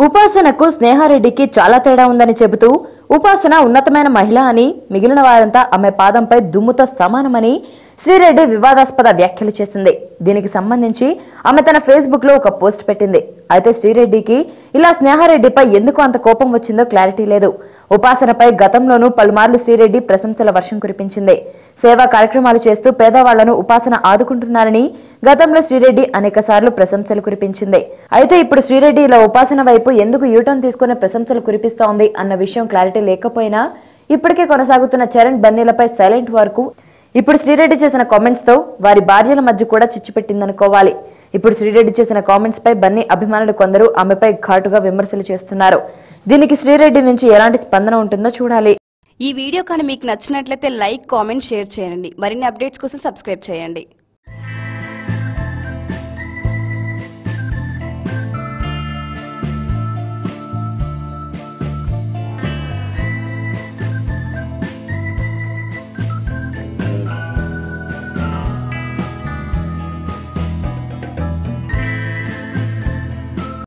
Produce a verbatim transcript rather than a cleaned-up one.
ఉపాసనకు స్నేహారెడ్డికి చాలా తేడా ఉందని చెబుతూ ఉపాసన ఉన్నతమైన మహిళ అని, మిగిలిన వారంతా ఆమె పాదంపై దుమ్ముతో సమానమని శ్రీరెడ్డి వివాదాస్పద వ్యాఖ్యలు చేసింది. దీనికి సంబంధించి ఆమె తన ఫేస్బుక్ లో ఒక పోస్ట్ పెట్టింది. అయితే శ్రీరెడ్డికి ఇలా స్నేహారెడ్డిపై ఎందుకు అంత కోపం వచ్చిందో క్లారిటీ లేదు. ఉపాసనపై గతంలోనూ పలుమార్లు శ్రీరెడ్డి ప్రశంసల వర్షం కురిపించింది. సేవా కార్యక్రమాలు చేస్తూ పేదవాళ్లను ఉపాసన ఆదుకుంటున్నారని గతంలో శ్రీరెడ్డి అనేక సార్లు ప్రశంసలు కురిపించింది. అయితే ఇప్పుడు శ్రీరెడ్డి ఇలా ఉపాసన వైపు ఎందుకు యూటర్న్ తీసుకునే ప్రశంసలు కురిపిస్తోంది అన్న విషయం క్లారిటీ లేకపోయినా ఇప్పటికే కొనసాగుతున్న చరణ్ బన్నీలపై సైలెంట్ వరకు ఇప్పుడు శ్రీరెడ్డి చేసిన కామెంట్స్ తో వారి భార్యల మధ్య కూడా చిచ్చు పెట్టిందనుకోవాలి. ఇప్పుడు శ్రీరెడ్డి చేసిన కామెంట్స్ పై బన్నీ అభిమానులు కొందరు ఆమెపై ఘాటుగా విమర్శలు చేస్తున్నారు. దీనికి శ్రీరెడ్డి నుంచి ఎలాంటి స్పందన ఉంటుందో చూడాలి. ఈ వీడియో కానీ మీకు నచ్చినట్లయితే లైక్, కామెంట్, షేర్ చేయండి. మరిన్ని అప్డేట్స్ కోసం సబ్స్క్రైబ్ చేయండి.